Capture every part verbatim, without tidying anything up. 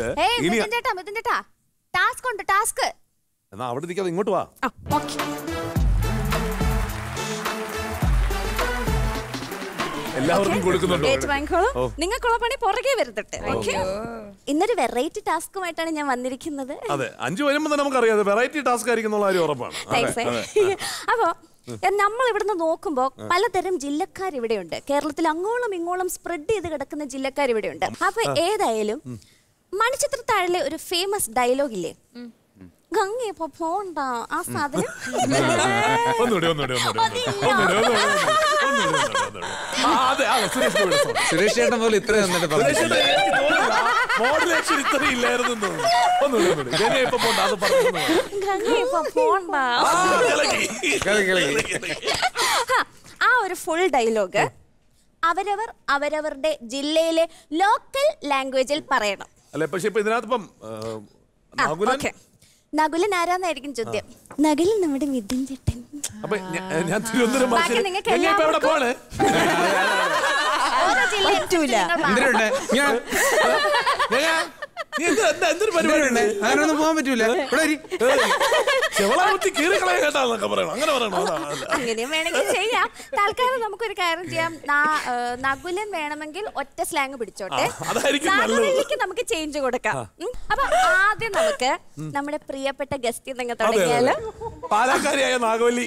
കഴിഞ്ഞില്ല. എന്നാ അവിടെ നിൽക്കാതെ ഇങ്ങോട്ട് വാ. എല്ലാവർക്കും കൊടുക്കുന്നുണ്ടോ? നിങ്ങൾക്കുള്ള പണി പുറകെ വരുന്നുണ്ട്. ഇന്നൊരു വെറൈറ്റി ടാസ്കുമായിട്ടാണ് ഞാൻ വന്നിരിക്കുന്നത്. അതെ, അഞ്ചു വരുമ്പോ നമുക്കറിയാം വെറൈറ്റി ടാസ്ക് ആയിരിക്കും കാര്യം ഉറപ്പാണ്. അപ്പൊ നമ്മൾ ഇവിടുന്ന് നോക്കുമ്പോ പലതരം ജില്ലക്കാർ ഇവിടെയുണ്ട്. കേരളത്തിൽ അങ്ങോളം ഇങ്ങോളം സ്പ്രെഡ് ചെയ്ത് കിടക്കുന്ന ജില്ലക്കാർ ഇവിടെയുണ്ട്. അപ്പൊ ഏതായാലും മണിച്ചിത്രത്താഴിലെ ഒരു ഫേമസ് ഡയലോഗ് ഇല്ലേ, ഗംഗയപ്പോ പോണ്ട ആ സാധനം. സുരേഷ് ചേട്ടൻ പോലെ ഇത്ര ആ ഒരു ഫുൾ ഡയലോഗ് അവരവർ അവരവരുടെ ജില്ലയിലെ ലോക്കൽ ലാംഗ്വേജിൽ പറയണം. അല്ലെ, പക്ഷെ ഇപ്പൊ ഇതിനകത്തിപ്പം നകുലൻ ആരാന്നായിരിക്കും ചോദ്യം. നകുലൻ നമ്മുടെ മിഥുൻ ചേട്ടൻ. അപ്പൊ ഞാൻ തിരുവനന്തപുരം അങ്ങനൊന്നും പോകാൻ പറ്റൂല. അങ്ങനെ വേണമെങ്കിൽ ചെയ്യാം. തൽക്കാലം നമുക്കൊരു കാര്യം ചെയ്യാം. നകുലൻ വേണമെങ്കിൽ ഒറ്റ സ്ലാങ് പിടിച്ചോട്ടെ, നകുലിലേക്ക് നമുക്ക് ചേഞ്ച് കൊടുക്കാം. അപ്പൊ ആദ്യം നമുക്ക് നമ്മുടെ പ്രിയപ്പെട്ട ഗസ്റ്റ് നിങ്ങൾ തുടങ്ങിയാലോ. പാലക്കാരിയായ നാഗവല്ലി.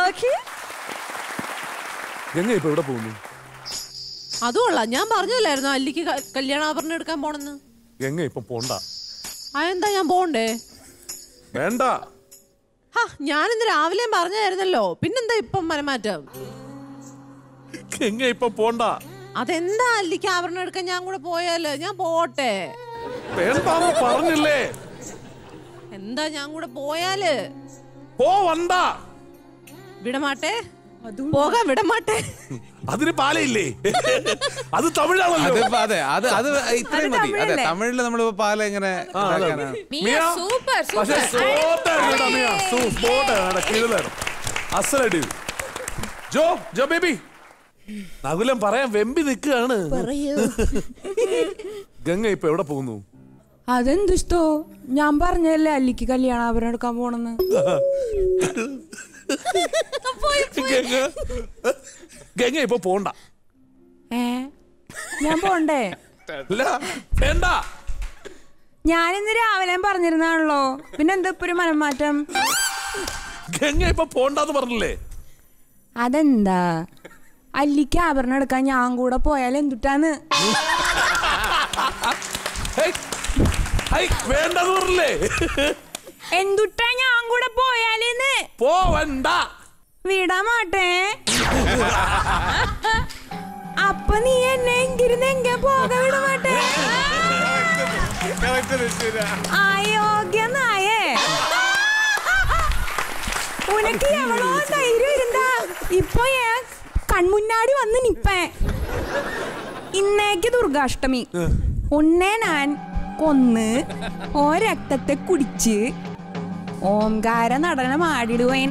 ഗംഗ ഇപ്പൊ എവിടെ പോകുന്നു? അതുകൊള്ള ഞാൻ പറഞ്ഞല്ലായിരുന്നു അല്ലിക്ക് കല്യാണാഭരണം എടുക്കാൻ പോണെന്ന്. ഗംഗ ഇപ്പൊ പോണ്ട. അതെന്താ ഞാൻ പോണ്ടേ? വേണ്ട. ഞാൻ ഇന്ന് രാവിലെ പറഞ്ഞായിരുന്നല്ലോ, പിന്നെന്താ ഇപ്പം മനമാറ്റം? ഗംഗ ഇപ്പൊ പോണ്ട. അതെന്താ അല്ലിക്ക് ആഭരണം എടുക്കാൻ ഞാൻ കൂടെ പോയാല്? ഞാൻ പോട്ടെ. പറഞ്ഞില്ലേ? എന്താ ഞാൻ കൂടെ പോയാല്? പോവണ്ട. വിടമാട്ടെ, പോകാൻ വിടമാട്ടെ. അതിന് പാലയില്ലേ? അത് തമിഴാണല്ലോ. അതെ, അത് അത് ഇത്രയും മതി. അതെ, തമിഴില് നമ്മളിപ്പോ പാല എങ്ങനെ ജോ ജോ ബേബി നകുലം പറയാൻ വെമ്പി നിൽക്കുകയാണ്. ഗംഗ ഇപ്പൊ എവിടെ പോകുന്നു? അതെന്തിഷ്ടോ, ഞാൻ പറഞ്ഞല്ലേ അല്ലിക്ക് കല്യാണാഭരണം എടുക്കാൻ പോണെന്ന്. ഗംഗ ഇപ്പൊ പോണ്ട. ഏ ഞാൻ പോണ്ടേ? വേണ്ട. ഞാനിന്ന് രാവിലെ പറഞ്ഞിരുന്നാണല്ലോ, പിന്നെന്താ ഇപ്പൊ ഒരു മനംമാറ്റം? ഗംഗ ഇപ്പൊ പോണ്ടെന്ന് പറഞ്ഞില്ലേ? അതെന്താ, അല്ലിക്ക് ആഭരണം എടുക്കാൻ ഞാൻ കൂടെ പോയാൽ എന്തുട്ടാന്ന്? വേണ്ടെന്ന് പറഞ്ഞില്ലേ? എന്തുട്ടാ ഞാൻ കൂടെ പോയാലെന്ന്? പോവണ്ട. വിടാമാട്ടെ. അപ്പൊ നീ എന്നെ എങ്കിരുന്ന് എങ്കെ പോക വിടമാട്ടെ. അയോഗ്യ നായേ, ഉനക്ക് എവളോ ധൈര്യം ഇരുന്നാ ഇപ്പൊ കൺമുന്നാടി വന്ന് നിപ്പേ. ഇന്നേക്ക് ദുർഗാഷ്ടമി. ഉന്നെ ഞാൻ കൊന്ന് ഓ രക്തത്തെ കുടിച്ച് ഓംകാര നടനം ആടിടുവേൻ.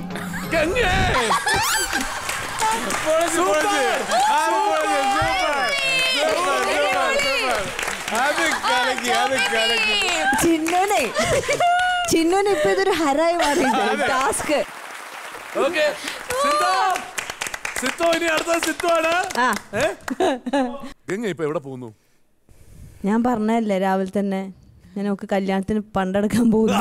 ചിന്നോനെ ചിന്നോന് ഇപ്പൊ ഇതൊരു ഹരായി മാറിയിട്ടുണ്ട് ടാസ്ക്. ഗംഗ ഇപ്പൊ എവിടെ പോകുന്നു? ഞാൻ പറഞ്ഞല്ലേ രാവിലെ തന്നെ ഞാൻ ഒക്കെ കല്യാണത്തിന് പണ്ടെടുക്കാൻ പോകുന്നു.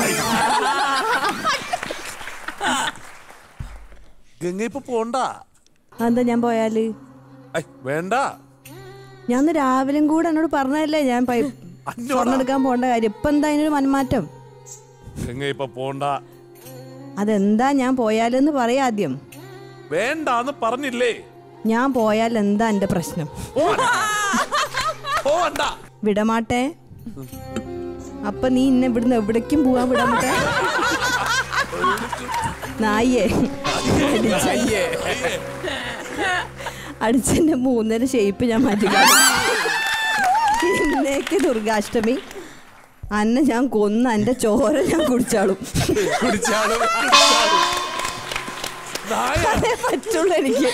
ഗംഗ ഇപ്പൊ പോണ്ട. എന്താ ഞാൻ പോയാല്? വേണ്ട. ഞാൻ രാവിലെയും കൂടെ എന്നോട് പറഞ്ഞല്ലേ ഞാൻ പണ്ടെടുക്കാൻ പോണ്ട കാര്യം. ഇപ്പൊ എന്താ അതിനൊരു മനമാറ്റം? ഗംഗ ഇപ്പൊ പോണ്ട. അതെന്താ ഞാൻ പോയാലെന്ന് പറയാ ആദ്യം. വേണ്ടാന്ന് പറഞ്ഞില്ലേ? ഞാൻ പോയാൽ എന്താ എന്റെ പ്രശ്നം? വിടമാട്ടെ. അപ്പൊ നീ ഇന്നെ ഇവിടുന്ന് എവിടേക്കും പോവാൻ വിടമാട്ടെ. നായേ അടിച്ചെന്റെ മൂന്നര ഷേപ്പ് ഞാൻ മാറ്റിക്ക. ഇന്നേക്ക് ദുർഗാഷ്ടമി. അന്നെ ഞാൻ കൊന്ന എന്റെ ചോര ഞാൻ കുടിച്ചാളും. പറ്റുള്ളൂ എനിക്ക്.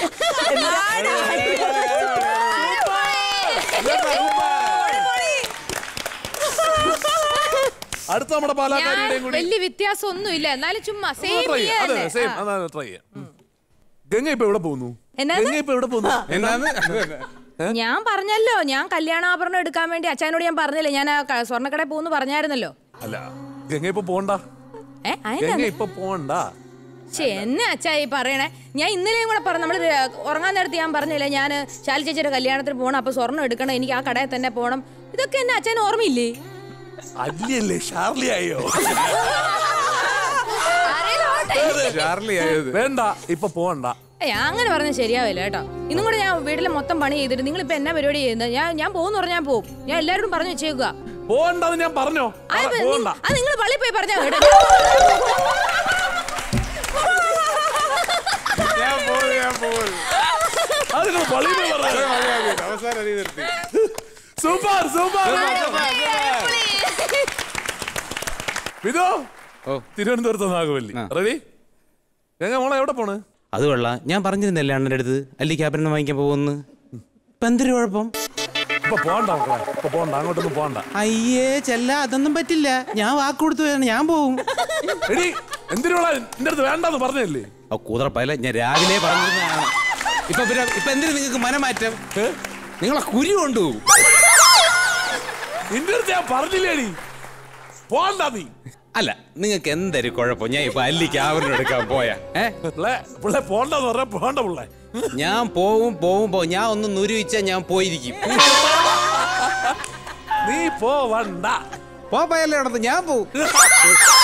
അടുത്ത നമ്മുടെ പാലാക്കാരിയുടെയും കൂടി വലിയ വ്യത്യാസം ഒന്നും ഇല്ല എന്നാലും ചുമ്മാ സെയിം ട്രൈ ചെയ്യാം അതെ സെയിം അതാണ് ട്രൈ ചെയ്യാം ഗംഗ ഇപ്പൊ എവിടെ പോകുന്നു ഗംഗ ഇപ്പൊ എവിടെ പോകുന്നു എന്നാന്ന് ഞാൻ പറഞ്ഞല്ലോ ഞാൻ കല്യാണാഭരണം എടുക്കാൻ വേണ്ടി അച്ഛനോട് ഞാൻ പറഞ്ഞില്ലേ ഞാൻ സ്വർണ്ണക്കടയിൽ പോകുന്നു പറഞ്ഞായിരുന്നല്ലോ. അല്ല ഗംഗ ഇപ്പൊ പോണ്ട ഗംഗ ഇപ്പൊ പോണ്ട. എന്നെ അച്ഛാ ഈ പറയണേ ഞാൻ ഇന്നലെയും കൂടെ പറഞ്ഞു നമ്മള് ഉറങ്ങാൻ നേരത്ത് ഞാൻ പറഞ്ഞില്ലേ ഞാൻ ശാലി ചേച്ചിയുടെ കല്യാണത്തിന് പോകണം അപ്പൊ സ്വർണ്ണം എടുക്കണം എനിക്ക് ആ കടയിൽ തന്നെ പോകണം ഇതൊക്കെ എന്നെ അച്ഛന് ഓർമ്മയില്ലേ? അല്ലേ ഷാർലി ആയോ ചാർലി ആയത് വേണ്ട ഇപ്പൊ പോണ്ട. ഏ അങ്ങനെ പറഞ്ഞാൽ ശരിയാവില്ല കേട്ടോ. ഇന്നും കൂടെ ഞാൻ വീട്ടിലെ മൊത്തം പണി ചെയ്തിട്ട് നിങ്ങൾ ഇപ്പൊ എന്നാ പരിപാടി ചെയ്യുന്നത്? ഞാൻ ഞാൻ പോകുന്നു പറഞ്ഞാൽ പോകും. ഞാൻ എല്ലാവരോടും പറഞ്ഞു വെച്ചേക്കുക പോണ്ടെന്ന് ഞാൻ പറഞ്ഞോ. അത് നിങ്ങൾ പള്ളി പോയി പറഞ്ഞാ കേട്ടോ. സൂപ്പർ സൂപ്പർ വിധു തിരുവനന്തപുരത്ത് നാഗവല്ലി റെഡി. ഗംഗ മോളെ എവിടെ പോണ്? അത് കൊള്ളാം. ഞാൻ പറഞ്ഞിരുന്നല്ലേ അണ്ണന്റെ അടുത്ത് അല്ലിക്ക് ആഭരണം വാങ്ങിക്കാൻ പോകുന്നു. ഇപ്പൊ എന്തൊരു കുഴപ്പം? ഇപ്പൊ പോണ്ട മക്കളെ ഇപ്പൊ പോണ്ട അങ്ങോട്ടൊന്നും പോണ്ട. അയ്യേ ചെല്ല അതൊന്നും പറ്റില്ല. ഞാൻ വാക്ക് കൊടുത്തു ഞാൻ പോവും. എടി എന്തിനാ എന്റെ അടുത്ത് വേണ്ടെന്ന് പറഞ്ഞല്ലേ? ആ കൂതറപ്പല്ല ഞാൻ രാവിലെ പറഞ്ഞിരുന്നതാണ്. ഇപ്പൊ പിന്നെ ഇപ്പൊ എന്തിനു നിങ്ങൾക്ക് മനമാറ്റം? നിങ്ങളെ കുരി കൊണ്ടുപോകും. നിന്റെ അടുത്ത് ഞാൻ പറഞ്ഞില്ലേടി പോണ്ട നീ. അല്ല നിങ്ങൾക്ക് എന്തൊരു കുഴപ്പം? ഞാൻ ഇപ്പൊ അല്ലിക്ക് ആഭരണം എടുക്കാൻ പോയാ പിള്ളേ പോണ്ടെന്ന് പറഞ്ഞ പോണ്ട പിള്ളേ. ഞാൻ പോവും പോവും പോവും. ഞാൻ ഒന്ന് നുരുവിച്ചാ ഞാൻ പോയിരിക്കും. നീ പോവണ്ട. പോയല്ലേ നടന്ന് ഞാൻ പോവും.